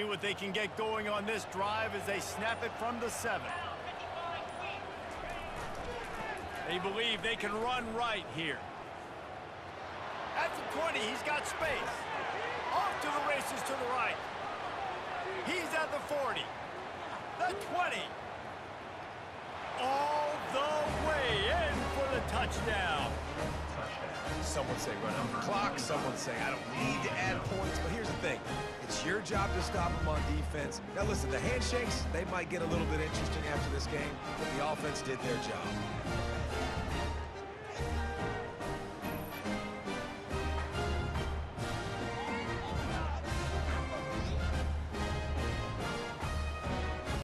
what they can get going on this drive as they snap it from the 7. They believe they can run right here. At the 20, he's got space. Off to the races to the right. He's at the 40. The 20. All the way in for the touchdown. Some would say run out the clock. Some would say I don't need to add points. But here's the thing. It's your job to stop them on defense. Now listen, the handshakes, they might get a little bit interesting after this game, but the offense did their job.